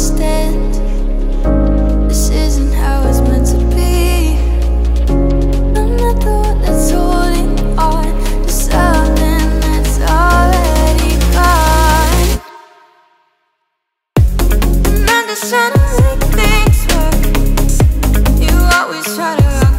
understand. This isn't how it's meant to be. I'm not the one that's holding on to something that's already gone. And I'm just trying to make things work. You always try to